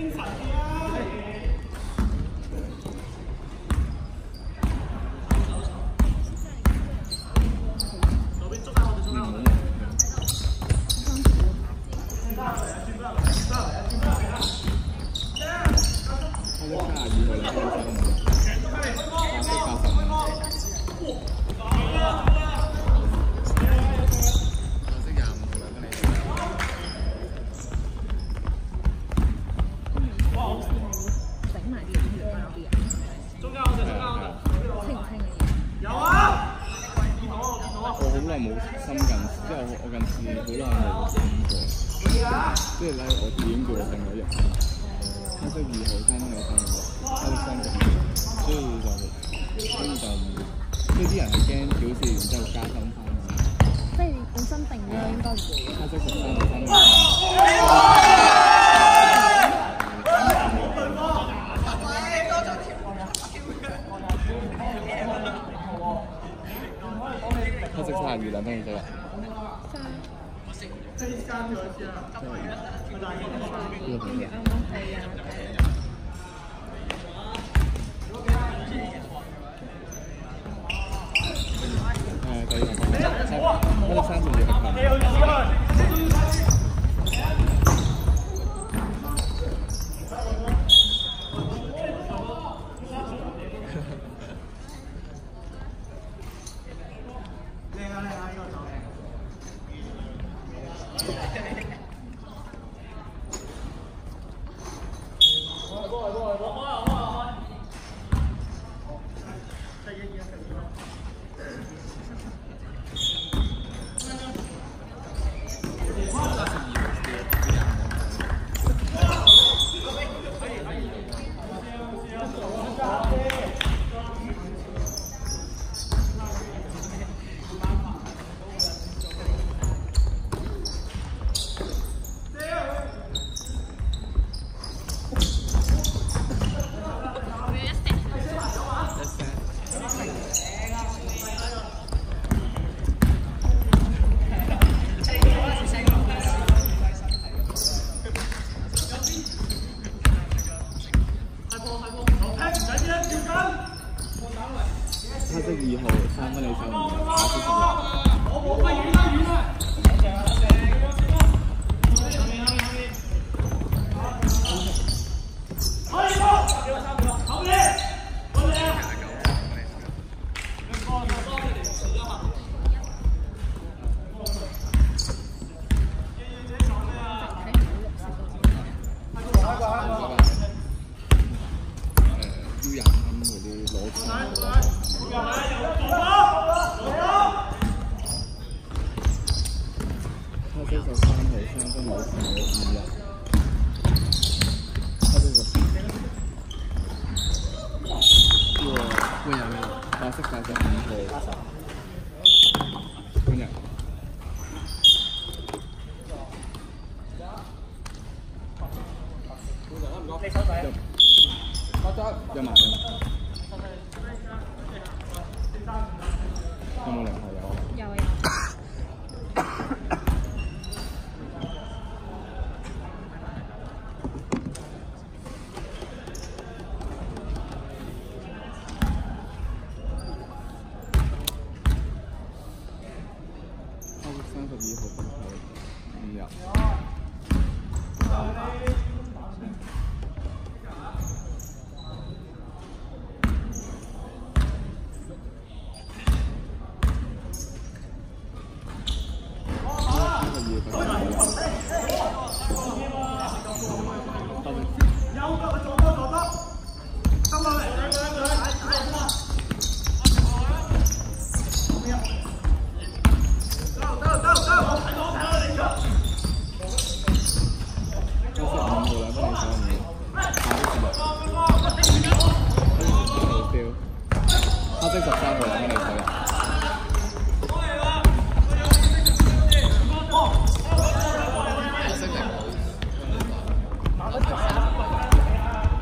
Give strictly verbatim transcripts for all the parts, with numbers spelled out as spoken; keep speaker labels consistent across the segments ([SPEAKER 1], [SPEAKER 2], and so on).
[SPEAKER 1] 即係咧，我點過另外一日，黑色二號三分嘅三個，黑色三個二號，所以就所以就即係啲人係驚表示然之後加分翻。
[SPEAKER 2] 即係本身定咗應該唔會。
[SPEAKER 1] 黑色十三個三個。黑色三十二兩分就得啦。跟住啱啱係啊。誒，第二個三，嗰個三十二個黑色二號三分你手唔打出十有埋有冇零號有？有有。三十二號唔入。黑色十三號兩分你手入。黑色零號。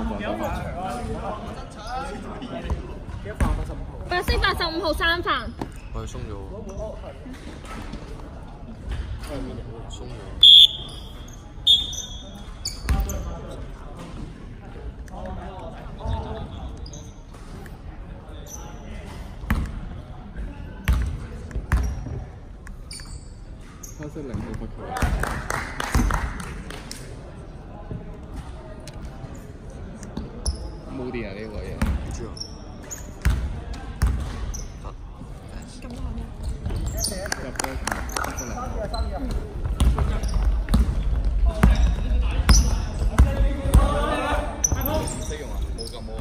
[SPEAKER 2] 白色八十五號三飯。
[SPEAKER 3] 我係鬆咗喎。鬆咗。
[SPEAKER 1] 黑色零號不球。冇電啊！呢個嘢。唔知啊。
[SPEAKER 2] 咁都係咩？
[SPEAKER 1] 入波黑色零。唔識用啊？冇咁冇啊？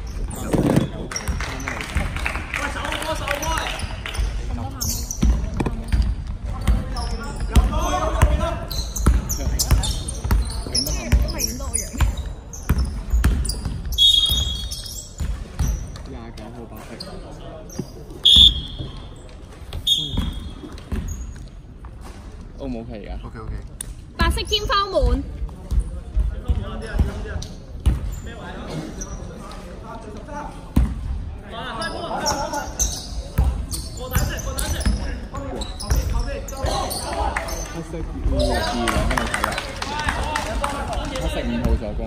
[SPEAKER 1] 喂，手開手開。咁都係。O 冇皮㗎
[SPEAKER 3] ？OK OK。
[SPEAKER 2] 白色天花門。黑色二二兩喺度睇啦。黑色五號助攻。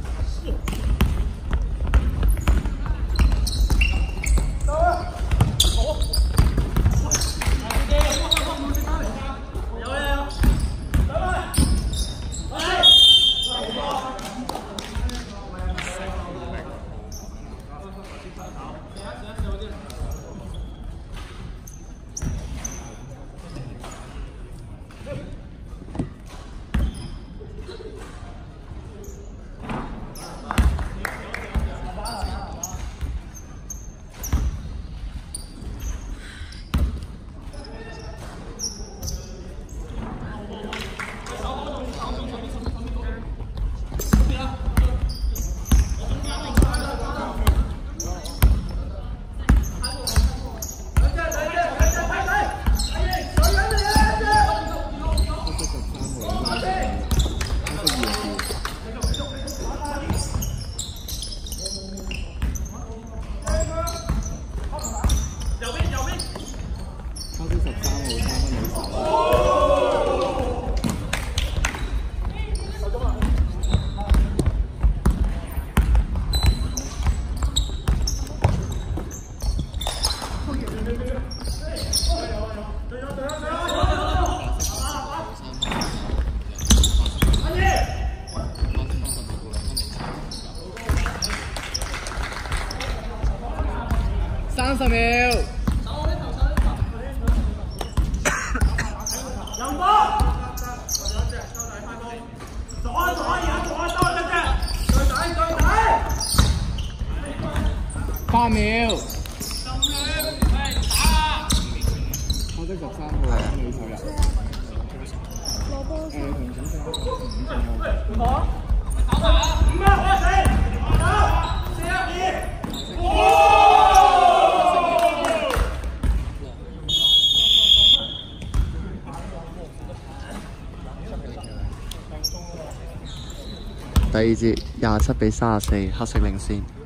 [SPEAKER 2] 三十秒。入波！左左而家左多一隻，再睇再睇。八秒。我得十三號女手入。 攞波先。
[SPEAKER 1] 誒，同總勝五勝
[SPEAKER 4] 五啊！我死！九、四、一、二。哇！
[SPEAKER 3] 第二節廿七比三十四，黑色領先。